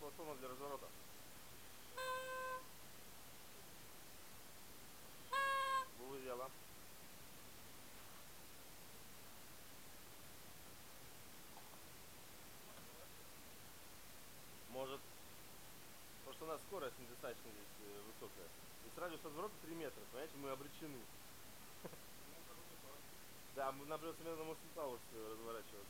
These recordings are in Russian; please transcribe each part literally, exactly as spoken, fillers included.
платформа для разворота. Вывела. Может. Потому что у нас скорость недостаточно здесь э, высокая. Здесь радиус разворота три метра, понимаете, мы обречены. Да, нам придется медленному Сентаурус разворачиваться.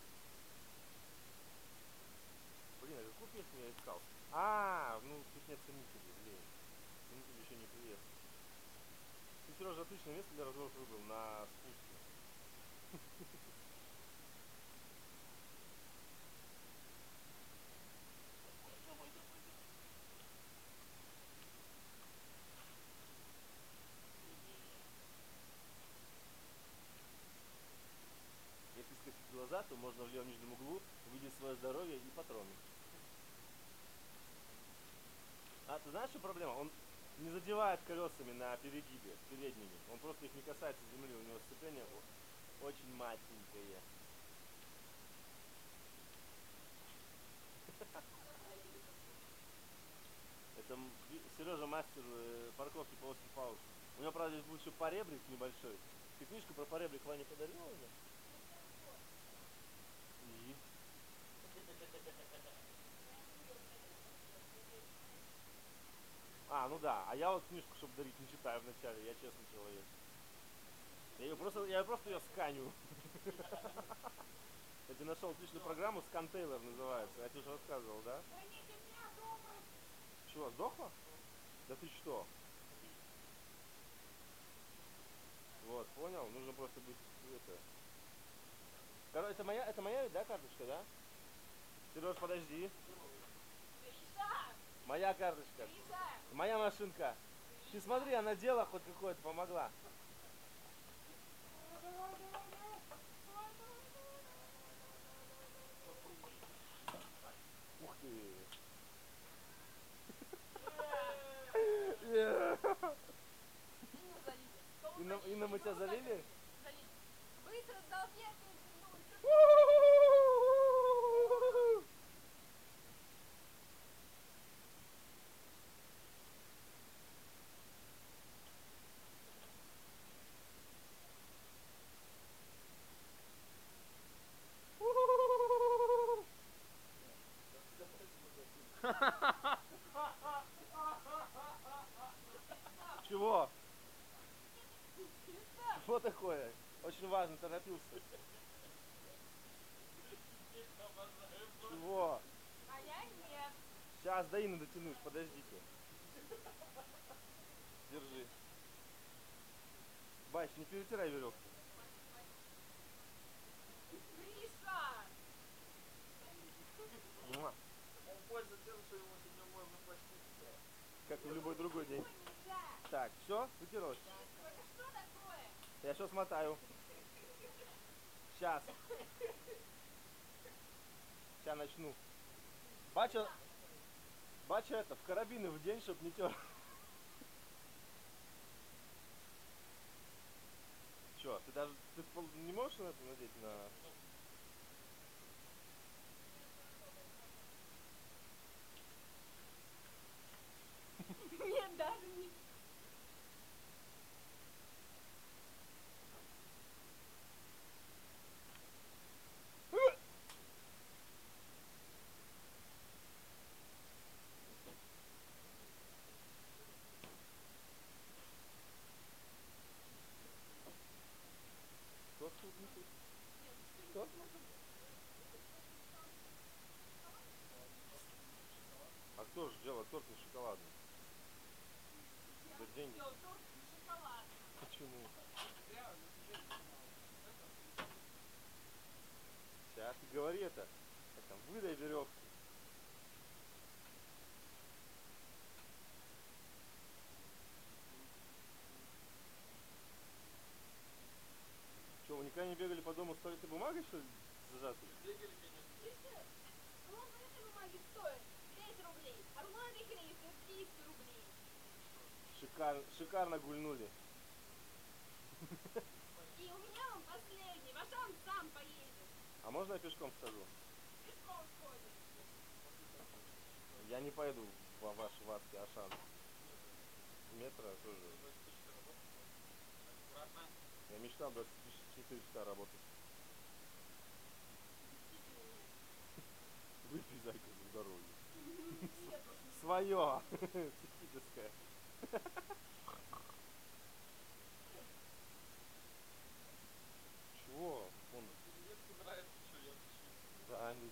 Блин, а какую песню я искал? А, ну тут нет ценителей, блин. Ценитель еще не приехал. Ты, Сережа, отличное место для разворота выбрал на спуске. Если скосить глаза, то можно в левом нижнем углу увидеть свое здоровье и патроны. А ты знаешь, что проблема? Он не задевает колесами на перегибе, передними. Он просто их не касается земли, у него сцепление очень маленькое. Это Сережа мастер парковки по оси Пауш. У него, правда, здесь будет еще поребрик небольшой. Ты книжку про поребрик Ване подарила уже? И... А, ну да. А я вот книжку, чтобы дарить, не читаю вначале. Я честный человек. Я ее просто, я просто ее сканю. Я тебе нашел отличную программу, Scan Taylor называется. Я тебе уже рассказывал, да? Чего, сдохла? Да ты что? Вот, понял? Нужно просто быть это. Короче, это моя, это моя, да, карточка, да? Сереж, подожди. Моя карточка. Моя машинка. Ты смотри, она дело хоть какое-то помогла. Ух ты. Инна, Инна, мы тебя залили? Быстро сдолбец. Чего? Что такое? Очень важно, торопился. Чего? А я нет. Сейчас до Инны дотянусь, подождите. Держи. Бач, не перетирай веревку. Гриша! Муа. Он пользуется тем, что ему сегодня можно почти все. Как и в любой другой день. Нельзя. Так, все, вытянулось. Это что такое? Я сейчас смотаю. Сейчас. Сейчас начну. Бача, бача это, в карабины в день, чтоб не тер. Че, ты даже ты не можешь на это надеть на... Нет, даже не. Кто тут не тут? Кто? А кто же делал торт не шоколадный? За деньги. Делал торт и шоколад. Почему? Сейчас ты говори это. Как там, выдай веревку. Че, вы никогда не бегали по дому с туалетной бумагой, что ли, зажатой? Бегали, конечно. Рулон этой бумаги стоит пять рублей, а рулон рекрей стоит двести рублей. Шикар... Шикарно гульнули. И у меня он последний, ваш он сам поедет. А можно я пешком схожу? Пешком сходит. Я Я не пойду во ваш ватский Ашан. Метро тоже. Я мечтал двадцать четыре часа работать. Выпей, зайка, за здоровье. Свое. Психическое. Чего? Он... Да, они...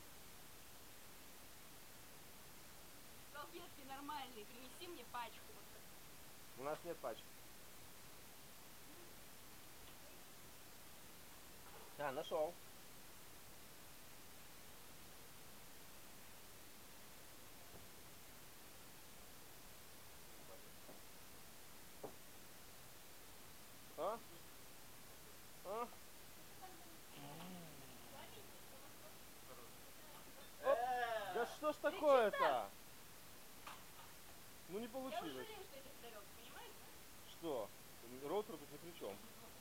Салфетки нормальные, принеси мне пачку. У нас нет пачки. А, нашел. А? А? Оп. Да что ж такое-то? Ну не Я уже получилось. жалею, что я тебе подарил, ты понимаешь, да? Что? Роутер тут ни при чем.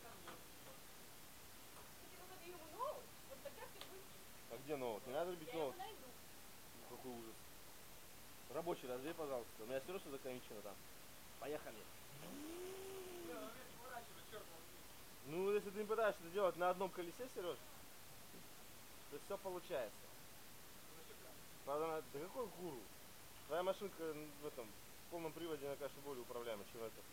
Если когда ты ему ноут, вот тогда все будет. А где ноут? Не надо любить Я его ноут. найду. Какой ужас. Рабочий разбей, пожалуйста. У меня все равно что закончено там. Поехали. Ну, если ты не пытаешься это делать на одном колесе, Сереж, то все получается. Правда, она... Да какой гуру? Твоя машинка в этом в полном приводе, она, конечно, более управляема, чем это.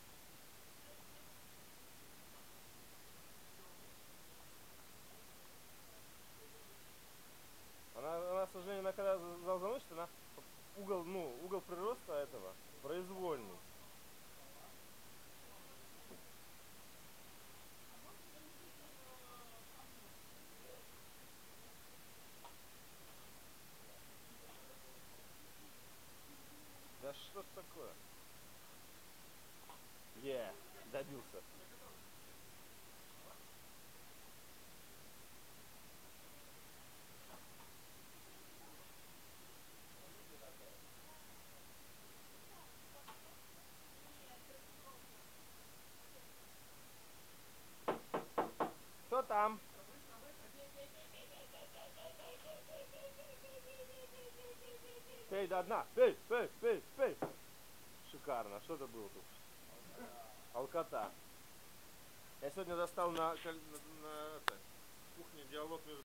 Она, она, к сожалению, она когда зал заносит, она угол, ну, угол прироста этого произвольный. Да что ж такое? Е, добился. Кто там? Пей до дна. Пей, пей, пей, пей. Шикарно. Что это было тут? Алкота. Я сегодня застал на, на, на это, кухне диалог между